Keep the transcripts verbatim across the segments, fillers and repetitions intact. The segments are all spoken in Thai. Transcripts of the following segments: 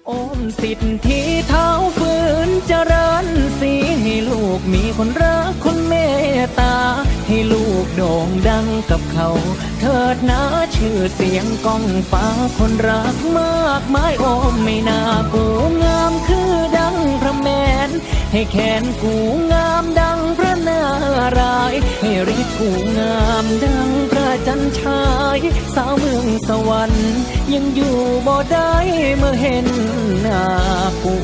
โอมสิทธิ์ที่เท้าฝืนเจริญสีให้ลูกมีคนรักคนเมตตาให้ลูกโด่งดังกับเขาเถิดนะชื่อเสียงก้องฟ้าคนรักมากมายโอมไม่น่ากูงามคือดังพระแมนให้แขนกูงามดังพระนารายณ์ให้ฤทธิ์กูงามดังพระจันทร์ฉายสาวเมืองสวรรค์ยังอยู่บ่ได้เมื่อเห็นหน้ากู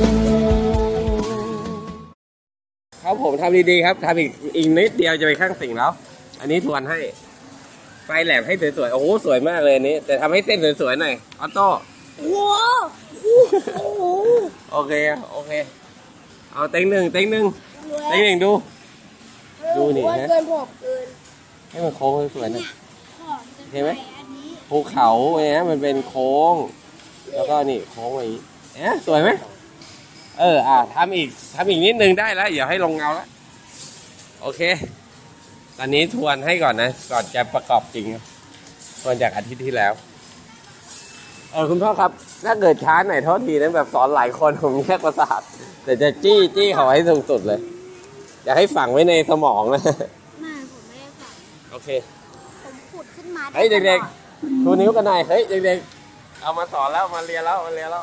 ครับผมทำดีๆครับทำอีกอีกนิดเดียวจะไปข้างสิ่งแล้วอันนี้ทวนให้ไฟแหลมให้สวยๆโอ้โหสวยมากเลยอันนี้แต่ทำให้เส้นสวยๆหน่อยออโต้ว้าวโอเคโอเคเอาเต็งหนึ่งเต็งหนึ่งเต็งหนึ่งดูดูนี่นะให้มันโค้งสวยๆหน่อยเห็นไหมภูเขาเนี่ยมันเป็นโค้งแล้วก็นี่โค้งอย่างนี้เนี่ยสวยไหมเอออ่ะทำอีกทำอีกนิดนึงได้แล้วอย่าให้ลงเงาแล้วโอเคตอนนี้ทวนให้ก่อนนะก่อนจะประกอบจริงทวนจากอาทิตย์ที่แล้วเออคุณพ่อครับถ้าเกิดช้าหน่อยโทษทีนะแบบสอนหลายคนผมแยกประสาทแต่จะจี้จี้เขาให้สูงสุดเลยอยากให้ฝังไว้ในสมองนะไม่ผมไม่ได้ฝังโอเคผมขุดขึ้นมาเฮ้ยเด็กๆชูนิ้วกันหน่อยเฮ้ยเด็กๆเอามาสอนแล้วมาเรียนแล้วมาเรียนแล้ว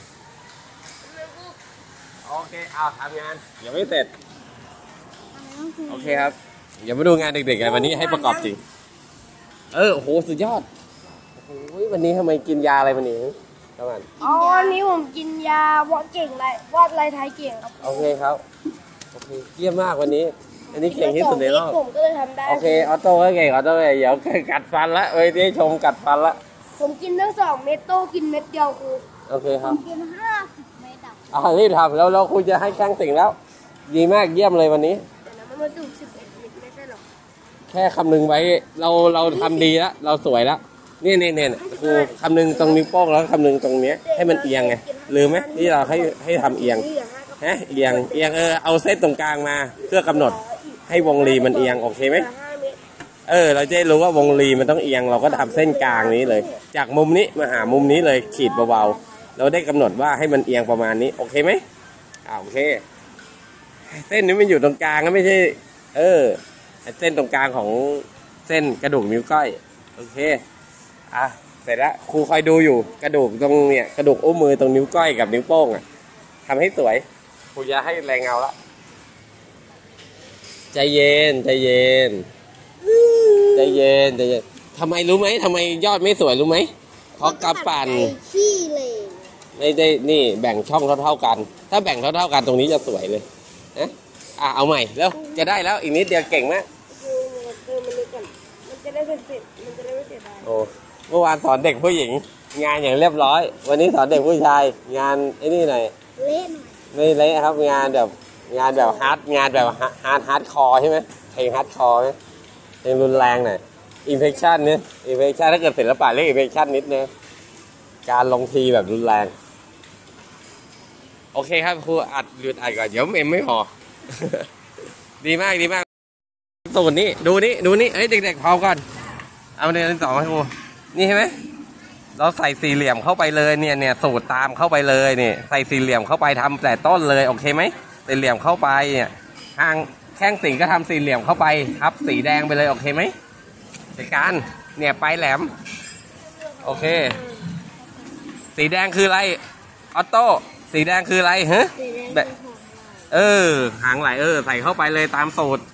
โอเคเอาทำงานยังไม่เสร็จโอเคครับอย่ามาดูงานเด็กๆกันวันนี้ให้ประกอบจริงเออโอ้โหสุดยอดโอ้ยวันนี้ทำไมกินยาอะไรวันนี้ประมาณอ๋อวันนี้ผมกินยาวาดเก่งไรวาดลายไทยเก่งครับโอเคครับโอเคเยี่ยมมากวันนี้อันนี้เก่งที่สุดในโลกผมก็เลยทำได้โอเคออโต้ก็เก่งออโต้เดี๋ยวกัดฟันละเอ้ยได้ชมกัดฟันละผมกินทั้งสองเม็ดโต้กินเม็ดเดียวคือโอเคครับกินห้าสิบเม็ดอ่ะรีบทำแล้วเราคุยจะให้แข่งสิ่งแล้วดีมากเยี่ยมเลยวันนี้แต่น้ำมันมาดูสิบเอ็ดเม็ดไม่ใช่หรอแค่คำนึงไว้เราเราทำดีแล้วเราสวยแล้วนี่นี่นี่คือคำนึงตรงนิ้วโป้งแล้วคำนึงตรงนี้ให้มันเอียงไงลืมไหมที่เราให้ให้ทำเอียงฮะเอียงเอียงเออเอาเส้นตรงกลางมาเพื่อกำหนดให้วงรีมันเอียงโอเคไหมเออเราจะรู้ว่าวงรีมันต้องเอียงเราก็ทำเส้นกลางนี้เลยจากมุมนี้มาหามุมนี้เลยขีดเบาๆเราได้กำหนดว่าให้มันเอียงประมาณนี้โอเคไหมอ่าโอเคเส้นนี้มันอยู่ตรงกลางก็ไม่ใช่เออเส้นตรงกลางของเส้นกระดูกนิ้วก้อยโอเคอ่ะเสร็จแล้วครูคอยดูอยู่กระดูกตรงเนี่ยกระดูกอุ้งมือตรงนิ้วก้อยกับนิ้วโป้งอ่ะทำให้สวยครูจะให้แรงเงาละใจเย็นใจเย็นใจเย็นใจเย็นทำไมรู้ไหมทำไมยอดไม่สวยรู้ไหมเพราะกระปั่นขี้เลยไม่ได้นี่แบ่งช่องเท่าๆกันถ้าแบ่งเท่าๆกันตรงนี้จะสวยเลยนะอ่ะเอาใหม่แล้วจะได้แล้วอีกนิดเดียวเก่งมากมันจะได้เสร็จมันจะได้ไม่เสียดายโอ้เมื่อวานสอนเด็กผู้หญิงงานอย่างเรียบร้อยวันนี้สอนเด็กผู้ชายงานไอ้นี่หน่อยเละไม่เละครับงานแบบงานแบบฮาร์ดงานแบบฮาร์ดฮาร์ดคอร์ใช่ไหมเพลงฮาร์ดคอร์เพลงรุนแรงหน่อยอินเฟคชั่นเนี่ยอินเฟคชั่นถ้าเกิดศิลปะเรียกอินเฟคชั่นนิดนึงการลงทีแบบรุนแรงโอเคครับครูอัดหยุดอัดก่อนเดี๋ยวเอ็มไม่พอ ดีมากดีมากสูตรนี้ดูนี่ดูนี่เอ้ยเด็กๆพอก่อนเอาเรียนต่อให้ครูนี่เห็นไหมเราใส่สี่เหลี่ยมเข้าไปเลยเนี่ยเนี่ยสูตรตามเข้าไปเลยเนี่ยใส่สี่เหลี่ยมเข้าไปทำแต่ต้นเลยโอเคไหมสี่เหลี่ยมเข้าไปเนี่ยทางแข้งสิงก็ทำสี่เหลี่ยมเข้าไปทับสีแดงไปเลยโอเคไหมจัดการเนี่ยปลายแหลมโอเคสีแดงคืออะไรออโต้สีแดงคืออะไรฮะแบบเออหางไหลเออใส่เข้าไปเลยตามสูตร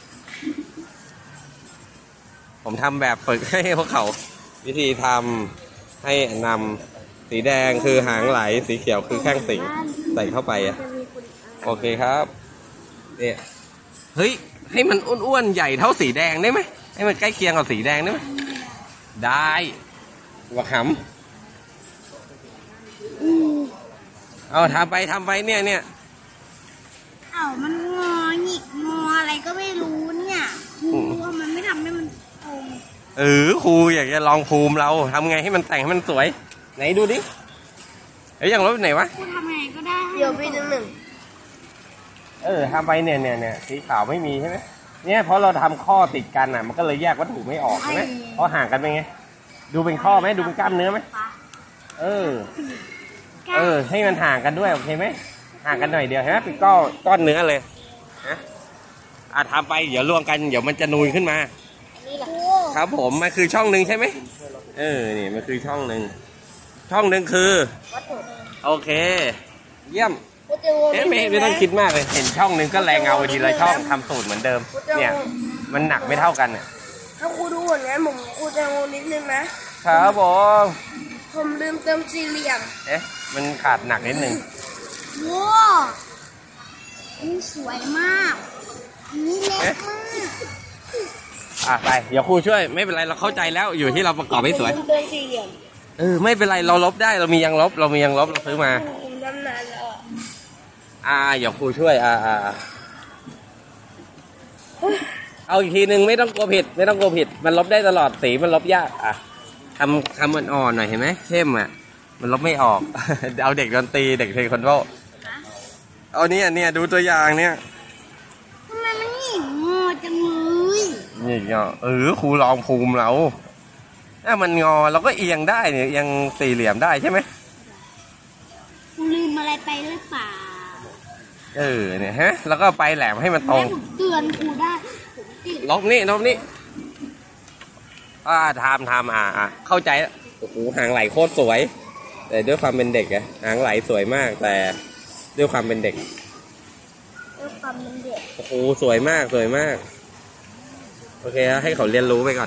ผมทำแบบฝึกให้พวกเขาวิธีทำให้นำสีแดงคือหางไหลสีเขียวคือแข้งสิงใส่เข้าไปอ่ะโอเคครับเนี่ยเฮ้ยให้มันอ้วนๆใหญ่เท่าสีแดงได้ไหมให้มันใกล้เคียงกับสีแดงได้ไหมได้ว่าขำเอาทำไปทำไปเนี่ยเนี่ยเอ้ามันงอหงิกงออะไรก็ไม่รู้เนี่ยครูว่ามันไม่ทำให้มันตรงเออครูอยากจะลองภูมิเราทำไงให้มันแต่งให้มันสวยไหนดูดิเอ้ยอย่างรถไหนวะครูทำไงก็ได้เดี๋ยวไปหนึ่งหนึ่งเออทำไปเนี่ยเนี่ยเนี่ยสีขาวไม่มีใช่ไหมเนี่ยเพราะเราทำข้อติดกันอ่ะมันก็เลยแยกวัตถุไม่ออกใช่ไหมเพราะห่างกันเป็นไงดูเป็นข้อไหมดูเป็นกล้ามเนื้อไหมเออเออให้มันห่างกันด้วยโอเคไหมห่างกันหน่อยเดียวฮะเป็นก้อนก้อนเนื้อเลยนะอ่ะทำไปเดี๋ยวรวมกันเดี๋ยวมันจะนูนขึ้นมาครับผมมันคือช่องหนึ่งใช่ไหมเออนี่มันคือช่องหนึ่งช่องหนึ่งคือโอเคเยี่ยมเอ๊ะไม่ไม่ต้องคิดมากเลยเห็นช่องหนึ่งก็แรงเงาทีละช่องทำสูตรเหมือนเดิมเนี่ยมันหนักไม่เท่ากันเนี่ยถ้าครูดูผลงานผมครูจะงงนิดนึงนะครับผมผมลืมเติมสี่เหลี่ยมเอ๊ะมันขาดหนักนิดนึงว้าวนี่สวยมากนี่เล็กมากอ่ะไปเดี๋ยวครูช่วยไม่เป็นไรเราเข้าใจแล้วอยู่ที่เราประกอบให้สวยเติมสี่เหลี่ยมเออไม่เป็นไรเราลบได้เรามียางลบเรามียางลบเราซื้อมาผมทำนานแล้วอ่าเดี๋ยวครูช่วยอ่าอ่าเอาอีกทีหนึ่งไม่ต้องกลัวผิดไม่ต้องกลัวผิดมันลบได้ตลอดสีมันลบยากอ่ะทำทำมันอ่อนหน่อยเห็นไหมเข้มอ่ะมันลบไม่ออก เอาเด็กดนตรีเด็กเทควันโดเอาเนี่ยเนี่ยดูตัวอย่างเนี่ยทำไมมันหงิกงอจังเลยนี่งอเออครูลองภูมิเราถ้ามันงอเราก็เอียงได้เนี่ยเอียงสี่เหลี่ยมได้ใช่ไหมลืมอะไรไปหรือเปล่าเออเนี่ยฮะแล้วก็ไปแหลมให้มันตรงเตือนครูได้ลบนี่ลบนี่อ่าทำทำอ่าอ่าเข้าใจโอ้โหหางไหลโคตรสวยแต่ด้วยความเป็นเด็กอะหางไหลสวยมากแต่ด้วยความเป็นเด็กด้วยความเป็นเด็กโอ้โหสวยมากสวยมากโอเคให้เขาเรียนรู้ไปก่อน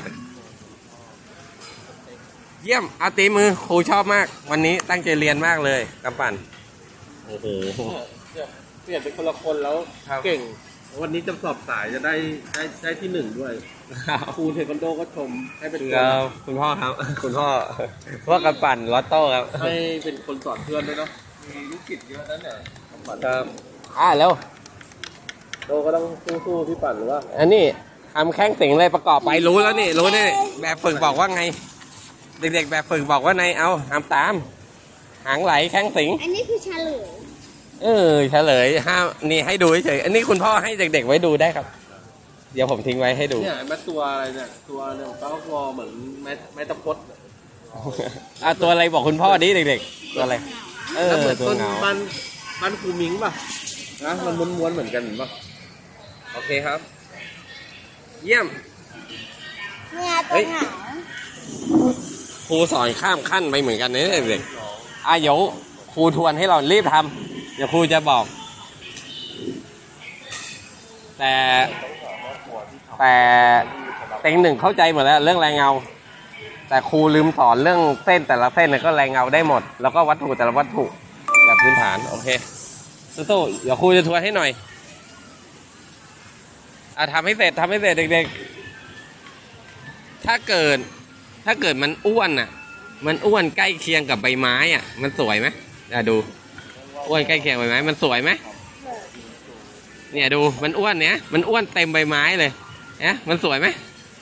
เยี่ยมอาตีมือครูชอบมากวันนี้ตั้งใจเรียนมากเลยกำปั่นโอ้โหเปลี่ยนเป็นคนละคนแล้วเก่งวันนี้จะสอบสายจะได้ได้ได้ที่หนึ่งด้วยครูเทควันโดก็ชมให้เป็นคนคุณพ่อครับคุณพ่อพ่อกำปั่นลอตโต้ครับให้เป็นคนสอนเพื่อนด้วยเนาะมีลูกศิษย์เยอะนั่นแหละกำปั่นครับอ่าแล้วโดก็ต้องสู้ๆพี่ปั่นหรือว่าอันนี้ทำแข้งสิงเลยประกอบไปรู้แล้วนี่รู้นี่แบบฝึกบอกว่าไงเด็กๆแบบฝึกบอกว่าไงเอาทำตามหางไหลแข้งสิงอันนี้คือเฉลยเออเฉลยห้านี่ให้ดูเฉยอันนี้คุณพ่อให้เด็กๆไว้ดูได้ครับเดี๋ยวผมทิ้งไว้ให้ดูเนี่ยแม่ตัวอะไรเนี่ยตัวเนี่ยก็งอเหมือนแม่แม่ตะพดอ่ะตัวอะไรบอกคุณพ่อดิเด็กๆตัวอะไรเออเหมือนต้นบ้านบ้านครูมิงป่ะนะมันม้วนๆเหมือนกันเห็นป่ะโอเคครับเยี่ยมเนี่ยตัวหางครูสอนข้ามขั้นไปเหมือนกันนะเด็กๆอ่ะเดี๋ยวครูทวนให้เรารีบทำเดี๋ยวครูจะบอกแต่แต่เต็งหนึ่งเข้าใจหมดแล้วเรื่องแรงเงาแต่ครูลืมสอนเรื่องเส้นแต่ละเส้นก็แรงเงาได้หมดแล้วก็วัตถุแต่ละวัตถุแบบพื้นฐานโอเคสู้ๆเดี๋ยวครูจะทวนให้หน่อยอ่ะทำให้เสร็จทำให้เสร็จเด็กๆถ้าเกิดถ้าเกิดมันอ้วนอ่ะมันอ้วนใกล้เคียงกับใบไม้อ่ะมันสวยไหมอ่ะดูอ้วนใกล้เคียงใบไม้มันสวยไหมเนี่ยดูมันอ้วนเนี้ยมันอ้วนเต็มใบไม้เลยเนี่ยมันสวยไหม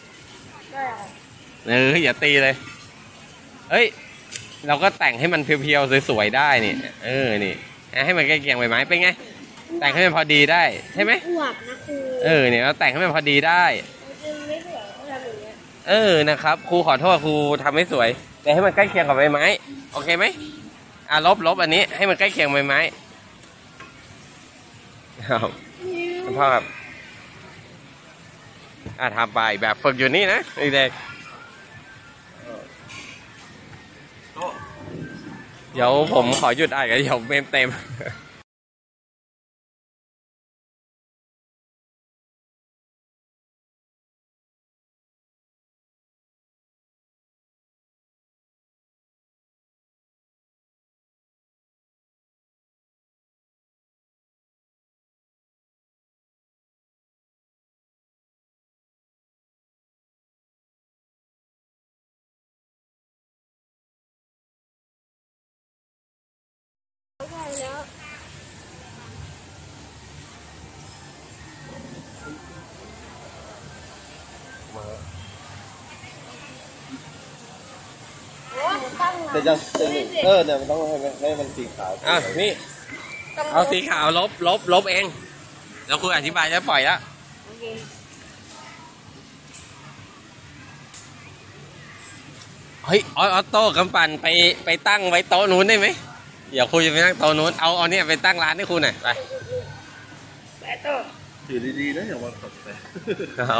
เอออย่าตีเลยเอ้ยเราก็แต่งให้มันเพียวๆสวยๆได้นี่เออนี่ให้มันใกล้เคียงใบไม้เป็นไงแต่งให้มันพอดีได้ใช่ไหมเออเนี่ยเราแต่งให้มันพอดีได้เออนะครับครูขอโทษครูทำให้สวยแต่ให้มันใกล้เคียงกับใบไม้โอเคไหมอ่ะลบลบอันนี้ให้มันใกล้เคียงใบไม้ครับคุณพ่อครับอ่ะทำไปแบบฝึกอยู่นี่นะเด็กเดี๋ยวผมขอหยุดอ่านกันเดี๋ยวเต็มเต็มแต่จะเออเนี่ยมันต้องให้ให้มันสีขาวอ่ะนี่เอาสีขาวลบลบลบเองแล้วคุณอธิบายจะปล่อยแล้วเฮ้ยออโต้กำปั่นไปไปตั้งไว้โต๊ะนู้นได้ไหมเดี๋ยวครูจะไปนั่งโต๊ะนู้นเอาเอาเนี่ยไปตั้งร้านให้ครูหน่อยไปถือดีๆนะอย่าวันตกแต่เอา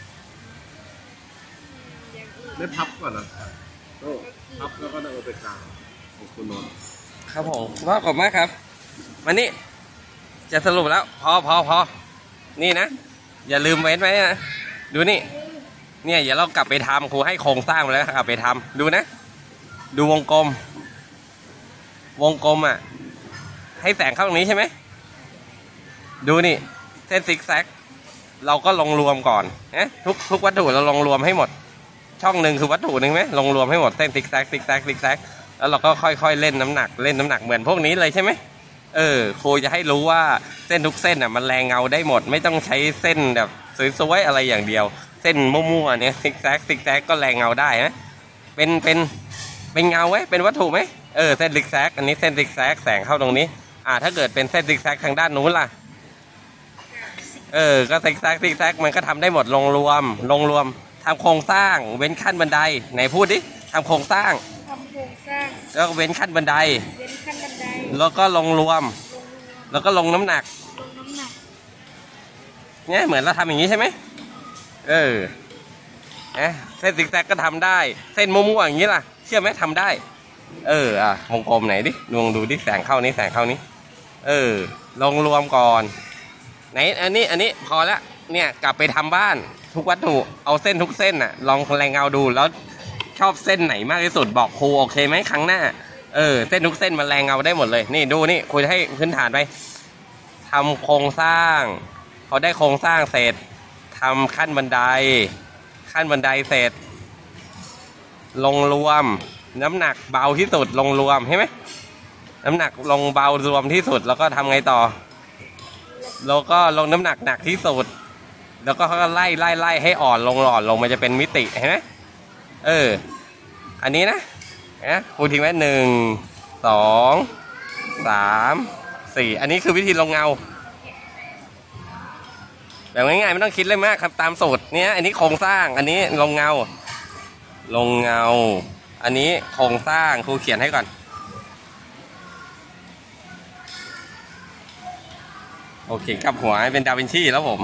ไม่พับก่อนนะโอ้พับแล้วก็เอาไปกลางของคุณนนท์ครับผมพ่อขอบมากครับมานี่จะสรุปแล้วพอพอพอนี่นะอย่าลืมเว้นไว้นะดูนี่เนี่ยอย่าเรากลับไปทำครูให้โครงสร้างมาแล้วกลับไปทำดูนะดูวงกลมวงกลมอ่ะให้แสงเข้าตรงนี้ใช่ไหมดูนี่เส้นซิกแซกเราก็ลงรวมก่อนนะทุกทุกวัตถุเราลงรวมให้หมดช่องหนึ่งคือวัตถุหนึ่งไหมลงรวมให้หมดเส้นซิกแซกซิกแซกซิกแซกแล้วเราก็ค่อยๆเล่นน้ำหนักเล่นน้ำหนักเหมือนพวกนี้เลยใช่ไหมเออครูจะให้รู้ว่าเส้นทุกเส้นอ่ะมันแรงเงาได้หมดไม่ต้องใช้เส้นแบบสวยๆอะไรอย่างเดียวเส้นมั่วๆเนี่ยซิกแซกซิกแซกก็แรงเงาได้นะเป็นเป็นเป็นเงาไหมเป็นวัตถุไหมเออเส้นซิกแซกอันนี้เส้นซิกแซกแสงเข้าตรงนี้อ่าถ้าเกิดเป็นเส้นซิกแซกทางด้านนู้นล่ะเออก็ซิกแซกซิกแซกมันก็ทำได้หมดลงรวมลงรวมทำโครงสร้างเว้นขั้นบันไดไหนพูดดิทำโครงสร้างทำโครงสร้างแล้วเว้นขั้นบันไดเว้นขั้นบันไดแล้วก็ลงรวมแล้วก็ลงน้ำหนักลงน้ำหนักเนี่ยเหมือนเราทำอย่างนี้ใช่ไหมเออเอ๊ะเส้นซิกแซกก็ทำได้เส้นมั่วๆอย่างนี้ล่ะเชื่อไหมทำได้เอออ่ะวงกลมไหนดิลองดูดิแสงเข้านี้แสงเข้านี้เออลงรวมก่อนไหนอันนี้อันนี้พอละเนี่ยกลับไปทำบ้านทุกวัตถุเอาเส้นทุกเส้นน่ะลองแรงเงาดูแล้วชอบเส้นไหนมากที่สุดบอกครูโอเคไหมครั้งหน้าเออเส้นทุกเส้นมันแรงเงาได้หมดเลยนี่ดูนี่ครูให้พื้นฐานไปทำโครงสร้างพอได้โครงสร้างเสร็จทำขั้นบันไดขั้นบันไดเสร็จลงรวมน้ำหนักเบาที่สุดลงรวมใช่ไหมน้ำหนักลงเบารวมที่สุดแล้วก็ทำไงต่อแล้วก็ลงน้ำหนักหนักที่สุดแล้วก็เขาก็ไล่ไล่ไล่ให้อ่อนลงอ่อนลงมันจะเป็นมิติเห็นไหมเอออันนี้นะนะครูทิ้งไว้หนึ่งสองสามสี่อันนี้คือวิธีลงเงาแบบง่ายๆไม่ต้องคิดเลยมากครับตามสูตรเนี้ยอันนี้โครงสร้างอันนี้ลงเงาลงเงาอันนี้โครงสร้างครูเขียนให้ก่อนโอเคกับหัวเป็นดาวินชีแล้วผม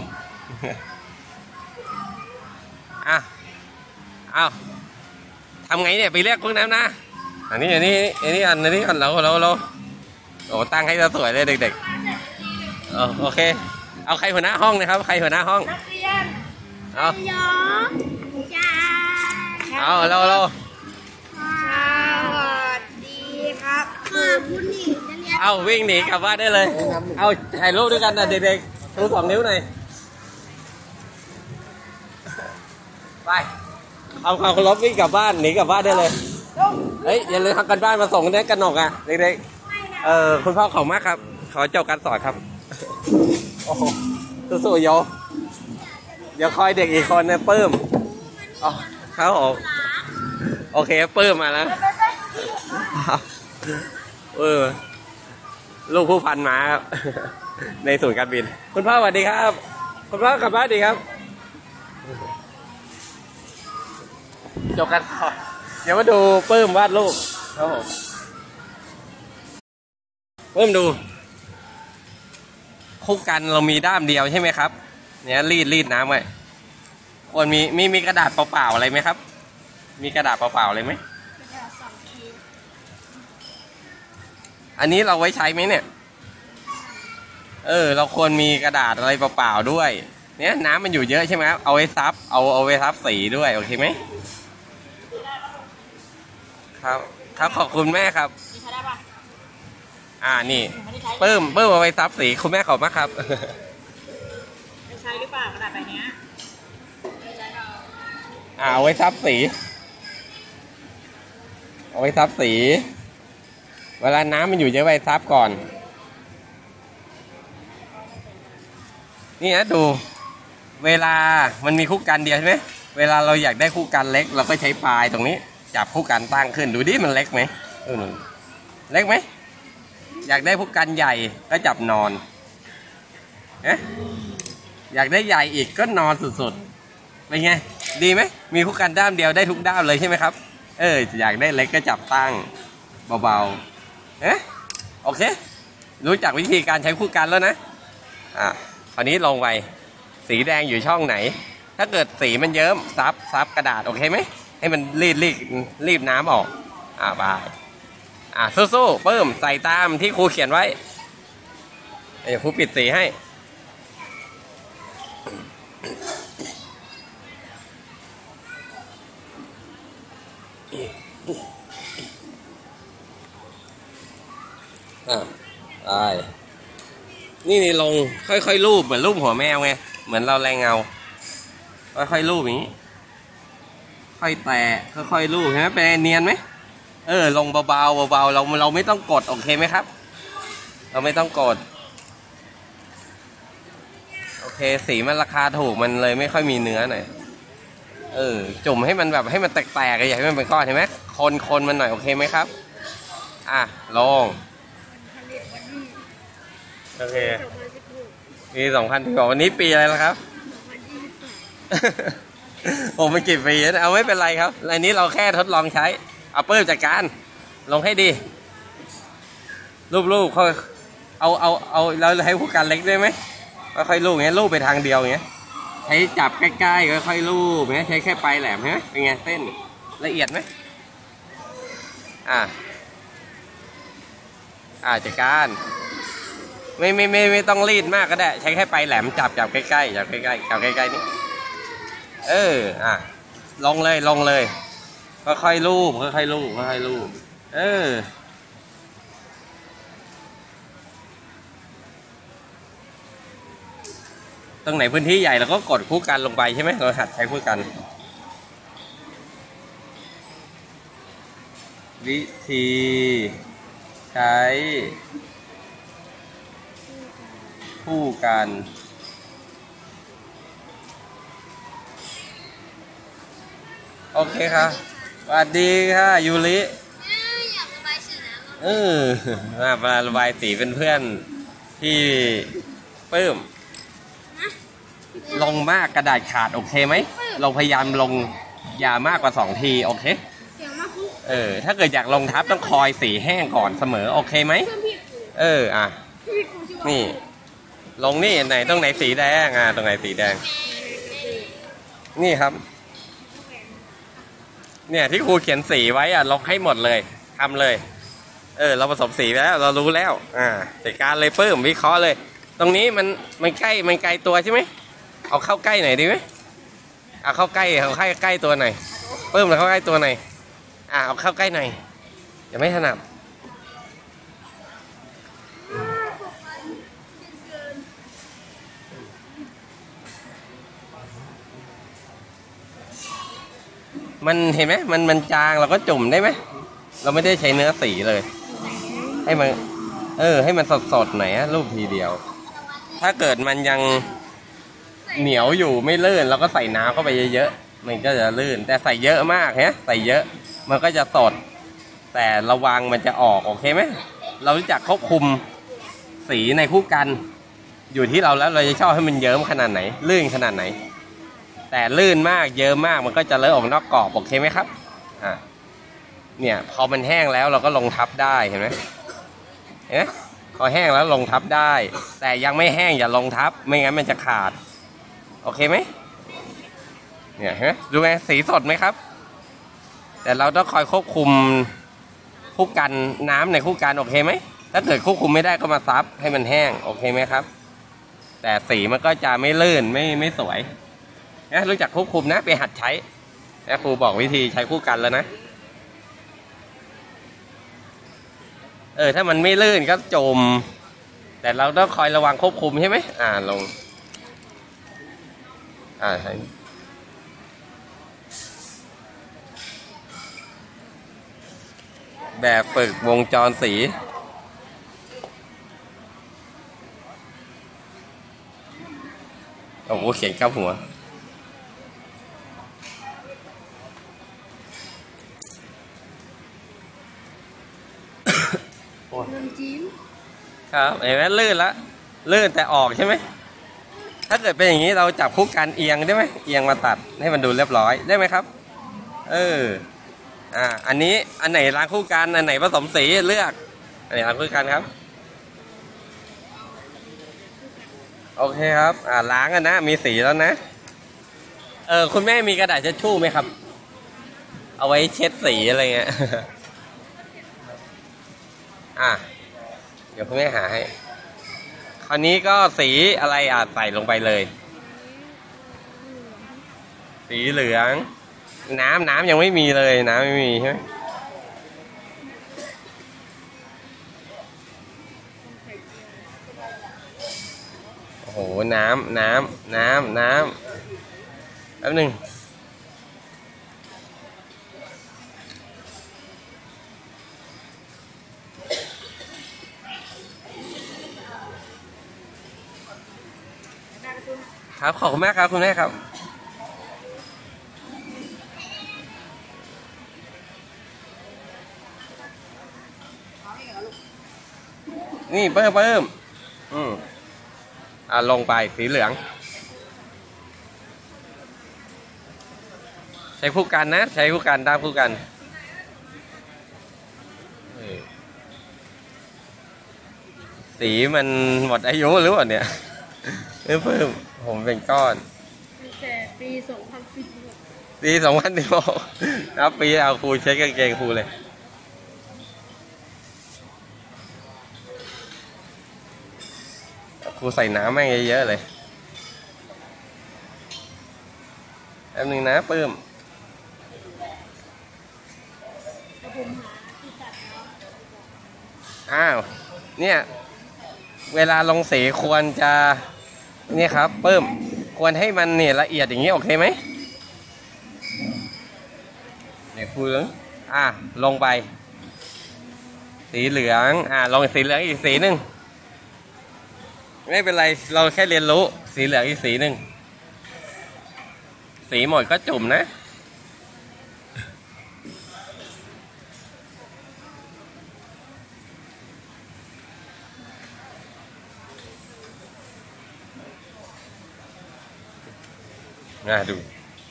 อ่ะอ้าวทำไงเนี่ยไปเรียกพวกนั้นนะอันนี้อันนี้อันนี้อันนี้อันเราเราเราโอ้ตั้งให้เราสวยเลยเด็กๆเออโอเคเอาใครหัวหน้าห้องนะครับใครหัวหน้าห้องนักเรียนเอายองจ้าเอาเราเราสวัสดีครับคือผู้หญิงจะเรียนเอาวิ่งหนีกลับบ้านได้เลยเอาถ่ายรูปด้วยกันนะเด็กๆชูสองนิ้วหน่อยไปเอาความเคารพวิ่งกลับบ้านหนีกลับบ้านได้เลยเฮ้ยอย่าลืมทำกันบ้านมาส่งเนี่ยกันหนกอ่ะเด็กๆเออคุณพ่อขอบมากครับขอจบการสอนครับโอ้โหสู้ๆโยเดี๋ยวคอยเด็กอีกคนเนี่ยปื้มอ๋อครับผมโอเคปื้มมาแล้วเออลูกผู้พันมาครับในศูนย์การบินคุณพ่อสวัสดีครับคุณพ่อกลับบ้านดีครับจบกันต่อเดี๋ยวมาดูปื้มวาดรูปครับผมปื้มดูคู่กันเรามีด้ามเดียวใช่ไหมครับเนี่ยรีดรีดน้ำไว้ควรมีมีมีกระดาษเปล่าๆอะไรไหมครับมีกระดาษเปล่าๆอะไรไหมอันนี้เราไว้ใช้ไหมเนี่ยเออเราควรมีกระดาษอะไรเปล่าๆด้วยเนี่ยน้ำมันอยู่เยอะใช่ไหมครับเอาไว้ซับเอาเอาไว้ซับสีด้วยโอเคไหมครับครับขอบคุณแม่ครับอ่านี่เพิ่มเพิ่มเอาไว้ซับสีคุณแม่ขอบมากครับใช้หรือเปล่ากระดาษใบนี้อ่าเอาไว้ซับสีเอาไว้ซับสีเวลาน้ำมันอยู่เยอะไว้ซับก่อนนี่นะดูเวลามันมีคู่กันเดียวใช่ไหมเวลาเราอยากได้คู่กันเล็กเราก็ใช้ปลายตรงนี้จับคู่กันตั้งขึ้นดูดิมันเล็กไหมเออเล็กไหมอยากได้คู่กันใหญ่ก็จับนอนเอ๊ะอยากได้ใหญ่อีกก็นอนสุดๆเป็นไงดีไหมมีคู่กันด้ามเดียวได้ทุกด้ามเลยใช่ไหมครับเอออยากได้เล็กก็จับตั้งเบาๆเอ๊ะโอเครู้จักวิธีการใช้คู่กันแล้วนะอ่ะคราวนี้ลงไปสีแดงอยู่ช่องไหนถ้าเกิดสีมันเยิ้มซับซับกระดาษโอเคไหมให้มันรีดรีดรีบน้ำออกอ่าบายอ่าสู้ๆเพิ่มใส่ตามที่ครูเขียนไว้เดี๋ยวครูปิดสีให้อ่าได้นี่นี่ลงค่อยๆรูปเหมือนรูปหัวแมวไงเหมือนเราแรงเงาค่อยๆรูปอย่างนี้ค่อยแตะค่อยๆรูปเห็นไหมเป็นเนียนไหมเออลงเบาๆเบาๆเราเราไม่ต้องกดโอเคไหมครับเราไม่ต้องกดโอเคสีมันราคาถูกมันเลยไม่ค่อยมีเนื้อหน่อยเออจุ่มให้มันแบบให้มันแตกๆอย่าให้มันเป็นก้อนเห็นไหมคนคนมันหน่อยโอเคไหมครับอ่ะลงโอเคปีสองพันที่บอกวันนี้ปีอะไรแล้วครับผมมันกี่ปีแล้วเอาไม่เป็นไรครับอันนี้เราแค่ทดลองใช้เอาเปิดจัดการลงให้ดีรูปๆเขาเอาเอาเอาเราให้ผู้การเล็กได้ไหมค่อยๆรูปอย่างเงี้ยรูปไปทางเดียวอย่างเงี้ยใช้จับใกล้ๆค่อยๆรูปเงี้ยใช้แค่ปลายแหลมฮะเป็นไงเส้นละเอียดไหมอ่าอ่าจัดการไม่ไม่ไม่ไม่ต้องรีดมากก็ได้ใช้แค่ปลายแหลมจับจับใกล้ๆจับใกล้ๆจับใกล้ๆนี่เอออ่ะลงเลยลงเลยค่อยๆรูปค่อยๆรูปค่อยๆรูปเออตรงไหนพื้นที่ใหญ่เราก็กดคู่กันลงไปใช่ไหมเราหัดใช้คู่กันวิธีใช้คู่กันโอเคค่ะสวัสดีค่ะยูริอยากระบายสีน้ำเออมาระบายสีเป็นเพื่อนที่ปื้มลงมากกระดาษขาดโอเคไหมเราพยายามลงยามากกว่าสองทีโอเคเออถ้าเกิดอยากลงทับต้องคอยสีแห้งก่อนเสมอโอเคไหมเอออ่ะนี่ลงนี่ไหนตรงไหนสีแดงอ่ะตรงไหนสีแดงนี่ครับเนี่ยที่ครูเขียนสีไว้อ่ะลงให้หมดเลยทำเลยเออเราผสมสีไปแล้วเรารู้แล้วอ่าจัดการเลยเพิ่มวิเคราะห์เลยตรงนี้มันมันใกล้มันไกลตัวใช่ไหมเอาเข้าใกล้หน่อยดีไหมเอาเข้าใกล้เอาใกล้ใกล้ตัวหน่อยเพิ่มเลยเข้าใกล้ตัวหน่อยอ่าเอาเข้าใกล้หน่อยอย่าไม่ถนัดมันเห็นไหมมันมันจางเราก็จุ่มได้ไหมเราไม่ได้ใช้เนื้อสีเลยให้มันเออให้มันสดสดหน่อยรูปทีเดียวถ้าเกิดมันยังเหนียวอยู่ไม่ลื่นเราก็ใส่น้ำเข้าไปเยอะๆมันก็จะลื่นแต่ใส่เยอะมากฮะใส่เยอะมันก็จะสดแต่ระวังมันจะออกโอเคไหมเรารู้จักควบคุมสีในคู่กันอยู่ที่เราแล้วเราจะชอบให้มันเยิ้มขนาดไหนลื่นขนาดไหนแต่ลื่นมากเยอะมากมันก็จะเลอะออกนอกกรอบโอเคไหมครับอ่ะเนี่ยพอมันแห้งแล้วเราก็ลงทับได้เห็นไหมเห็นไหมพอแห้งแล้วลงทับได้แต่ยังไม่แห้งอย่าลงทับไม่งั้นมันจะขาดโอเคไหมเนี่ยเห็นไหมดูไหมสีสดไหมครับแต่เราต้องคอยควบคุมคู่กันน้ำในคู่กันโอเคไหมถ้าเกิดควบคุมไม่ได้ก็มาซับให้มันแห้งโอเคไหมครับแต่สีมันก็จะไม่ลื่นไม่ไม่สวยนะรู้จักควบคุมนะไปหัดใช้นะครูบอกวิธีใช้คู่กันแล้วนะเออถ้ามันไม่ลื่นก็จมแต่เราต้องคอยระวังควบคุมใช่ไหมอ่าลงอ่าใช่แบบฝึกวงจรสีโอ้โหเขียนกับหัวครับเห็นไหมลื่นละลื่นแต่ออกใช่ไหมถ้าเกิดเป็นอย่างนี้เราจับคู่กันเอียงได้ไหมเอียงมาตัดให้มันดูเรียบร้อยได้ไหมครับเอออ่าอันนี้อันไหนล้างคู่กันอันไหนผสมสีเลือกอันนี้ทำคู่กันครับโอเคครับอ่าล้างกันนะมีสีแล้วนะเออคุณแม่มีกระดาษเช็ดชู่ไหมครับเอาไว้เช็ดสีอะไรเงี้ยอ่ะเดี๋ยวคุณแม่หาให้คราวนี้ก็สีอะไรอ่ะใส่ลงไปเลยสีเหลืองน้ำน้ำยังไม่มีเลยน้ำไม่มีใช่ไหมโอ้โหน้ำน้ำน้ำน้ำแป๊บหนึ่งครับขอบคุณมากครับคุณแม่ครับนี่เพิ่มเพิ่มอืมอ่าลงไปสีเหลืองใช้คู่กันนะใช้คู่กันตามคู่กันสีมันหมดอายุหรือเปล่าเนี่ยเพิ่มเพิ่มผมเป็นก้อนแต่ปีสองพันสิบหกปีสองพันสิบหกนับปีเอาครูเช็คกางเกงครูเลยครูใส่น้ำแม่งเยอะๆเลยแป๊บนึงนะปื้มอ้าวเนี่ยเวลาลงสีควรจะนี่ครับปื้มควรให้มันเนี่ยละเอียดอย่างนี้โอเคไหมเนี่ยครูเหลืองอ่ะลงไปสีเหลืองอ่ะลงสีเหลืองอีกสีหนึ่งไม่เป็นไรเราแค่เรียนรู้สีเหลืองอีกสีหนึ่งสีหมดก็จุ่มนะน่าดู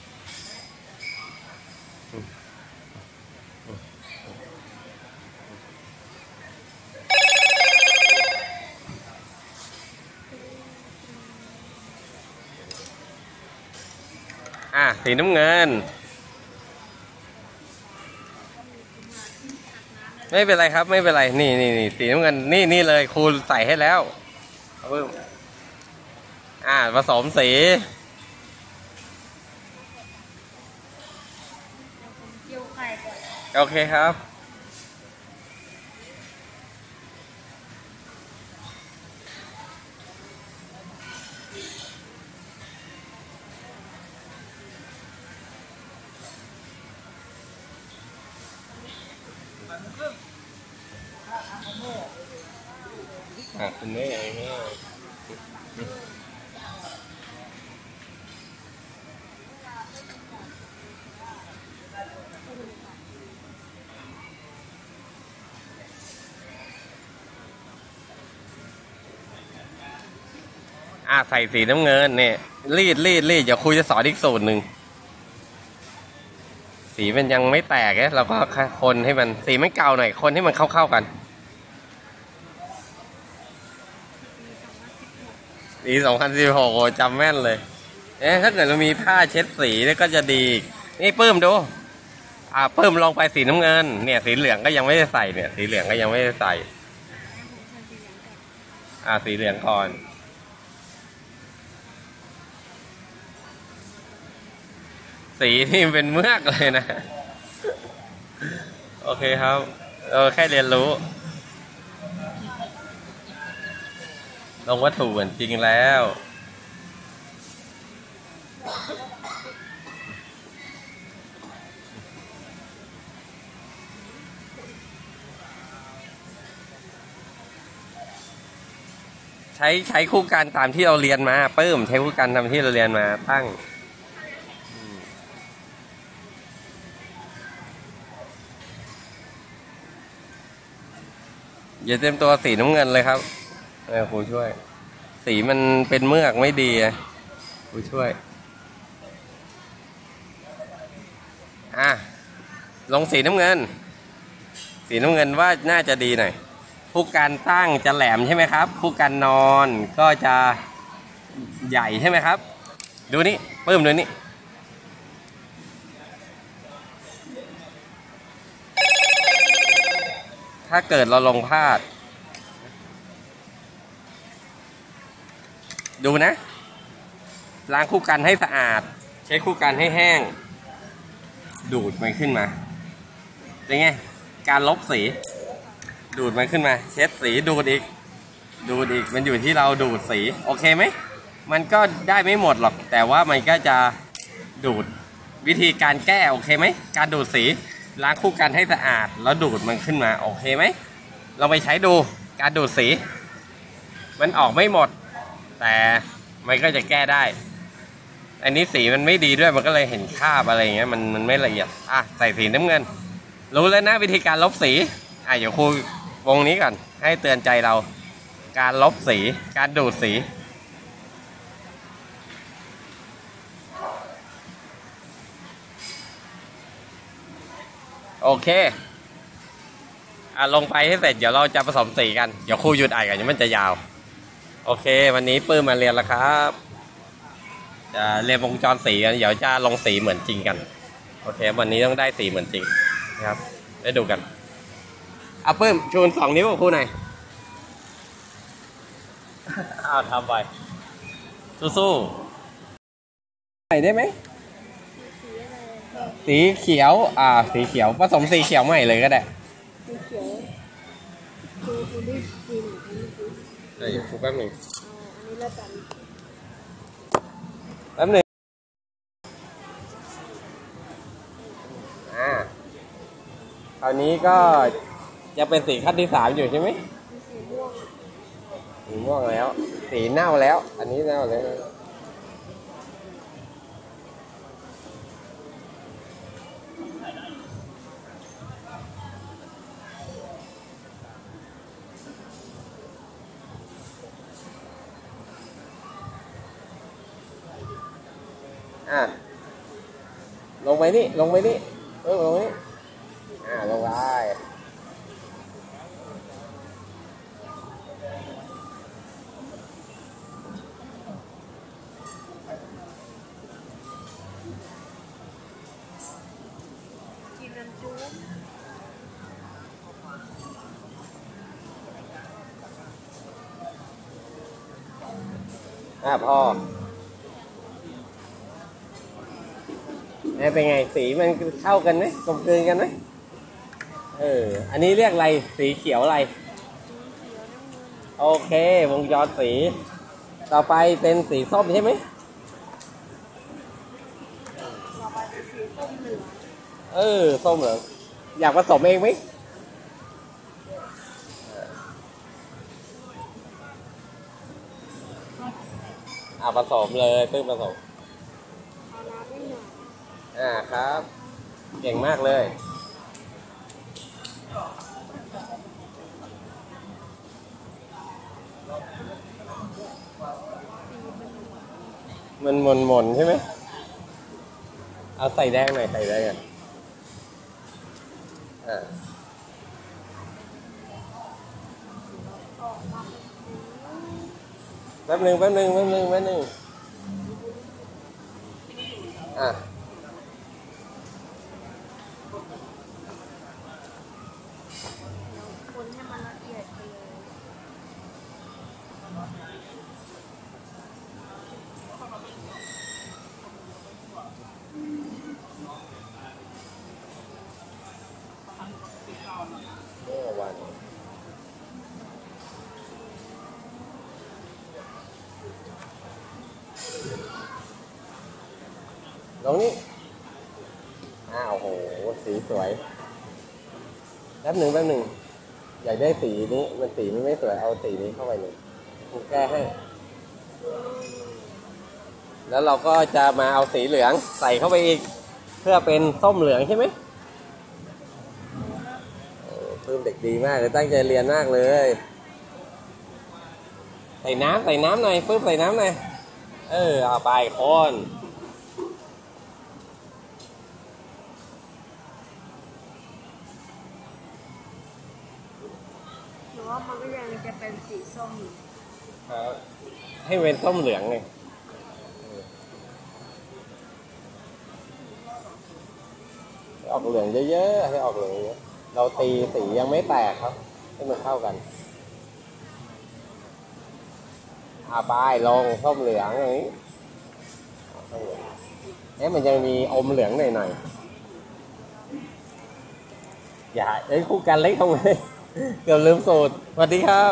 อ่ะสีน้ำเงินไม่เป็นไรครับไม่เป็นไรนี่นี่นี่สีน้ำเงินนี่นี่เลยครูใส่ให้แล้วเอาเพิ่มอ่ะผสมสีโอเคครับอ่ะคุณแม่อ่ะใส่สีน้ำเงินเนี่ยรีดรีดรีดเดี๋ยวครูจะสอนอีกสูตรหนึ่งสีมันยังไม่แตกเนี่ยเราก็คนให้มันสีมันเก่าหน่อยคนให้มันเข้าๆกันปีสองพันสิบหกจำแม่นเลยเอ๊ะถ้าเกิดเรามีผ้าเช็ดสีเนี่ยก็จะดีนี่ปื้มดูอ่าปื้มลองไปสีน้ำเงินเนี่ยสีเหลืองก็ยังไม่ได้ใส่เนี่ยสีเหลืองก็ยังไม่ได้ใส่อ่าสีเหลืองก่อนสีนี่เป็นเมือกเลยนะโอเคครับเราแค่เรียนรู้ลงวัตถุเหมือนจริงแล้วใช้ใช้คู่กันตามที่เราเรียนมาปื้มใช้คู่กันตามที่เราเรียนมาตั้งอย่าเต็มตัวสีน้ำเงินเลยครับเออครูช่วยสีมันเป็นเมือกไม่ดีครูช่วยอ่ะลงสีน้ำเงินสีน้ำเงินว่าน่าจะดีหน่อยผู้การตั้งจะแหลมใช่ไหมครับผู้การนอนก็จะใหญ่ใช่ไหมครับดูนี่ปื้มดูนี่ถ้าเกิดเราลงพลาดดูนะล้างคู่กันให้สะอาดใช้คู่กันให้แห้งดูดมันขึ้นมาเป็นไงการลบสีดูดมันขึ้นมาเช็ดสีดูดอีกดูดอีกมันอยู่ที่เราดูดสีโอเคไหมมันก็ได้ไม่หมดหรอกแต่ว่ามันก็จะดูดวิธีการแก้โอเคไหมการดูดสีล้างคู่กันให้สะอาดแล้วดูดมันขึ้นมาโอเคไหมเราไปใช้ดูการดูดสีมันออกไม่หมดแต่มันก็จะแก้ได้อันนี้สีมันไม่ดีด้วยมันก็เลยเห็นคราบอะไรอย่างเงี้ยมันมันไม่ละเอียดอ่ะใส่สีน้ำเงินรู้แล้วนะวิธีการลบสีอ่ะเดี๋ยวครูวงนี้ก่อนให้เตือนใจเราการลบสีการดูดสีโอเคอ่ะลงไปให้เสร็จเดี๋ยวเราจะผสมสีกันเดี๋ยวครูหยุดอ่านกันเดี๋ยวมันจะยาวโอเควันนี้ปื้มมาเรียนแล้วครับจะเรียนวงจรสีกันเดี๋ยวจะลงสีเหมือนจริงกันโอเควันนี้ต้องได้สีเหมือนจริงนะครับได้ดูกันเอาปื้มชูนสองนิ้วกับครูหน่อยเอาทำไปสู้ๆใส่ได้ไหมสีเขียวอ่าสีเขียวผสมสีเขียวใหม่เลยก็ได้สีเขียวคือคุณได้สีหนึ่งเดี๋ยวครูแป๊บหนึ่งอันนี้แล้วกันแป๊บหนึ่งอ่าคราวนี้ก็ยังเป็นสีขั้นที่สามอยู่ใช่ไหมสีม่วงสีม่วงแล้วสีเน่าแล้วอันนี้เน่าแล้วอ่ะลงไปนี่ลงไปนี่เออลงนี่อ่าลงไปกินน้ำจุ๊บอ่ะพอเป็นไงสีมันเข้ากันไหมกลมกลืนกันไหมเอออันนี้เรียกอะไรสีเขียวอะไรโอเควงจรสีต่อไปเป็นสีส้มใช่ไหมต่อไปเป็นสีส้มเหลืองเออส้มเหลืองอยากผสมเองไหมอ่าผสมเลยตึ้งผสมอ่าครับเก่งมากเลยมันหม่นหม่นใช่ไหมเอาใส่แดงหน่อยใส่แดงอ่ะอ่าแป๊บหนึ่งแป๊บหนึ่งแป๊บหนึ่งแป๊บหนึ่งอ่ะคนให้มันละเอียดไปเลยเมื่อวันลงนี่อ้าวโหสีสวยแป๊บหนึ่งแป๊บหนึ่งอยากได้สีนี้มันสีมันไม่สวยเอาสีนี้เข้าไปเลยกูแก้ให้แล้วเราก็จะมาเอาสีเหลืองใส่เข้าไปอีกเพื่อเป็นส้มเหลืองใช่ไหมเพิ่มเด็กดีมากเลยตั้งใจเรียนมากเลยใส่น้ำใส่น้ำหน่อยเพิ่มใส่น้ำหน่อยเออเอาไปคนหรือว่ามันสีส้มครับให้เว้นส้มเหลืองไงให้ออกเหลืองเยอะๆให้ออกเหลืองเยอะเราตีสียังไม่แตกครับให้มันเข้ากันอาบายลงส้มเหลืองอย่างนี้เอ๊ะมันยังมีอมเหลืองหน่อยๆอย่าเอ้ยคู่กันเล็กทำไมเกือบลืมสูตรสวัสดีครับ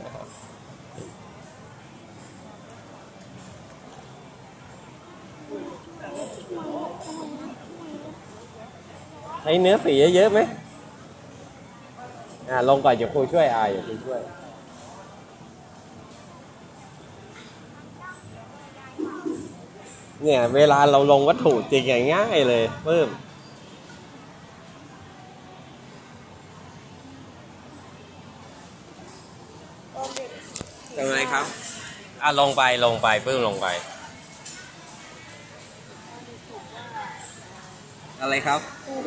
ใช้เนื้อสีเยอะๆไหมอ่าลงก่อนเดี๋ยวครูช่วยอ่าเดี๋ยวครูช่วยเนี่ยเวลาเราลงวัตถุจริงอย่างง่ายเลยเพิ่มทำไมครับอ่ะลงไปลงไปเพิ่มลงไปอะไรครับ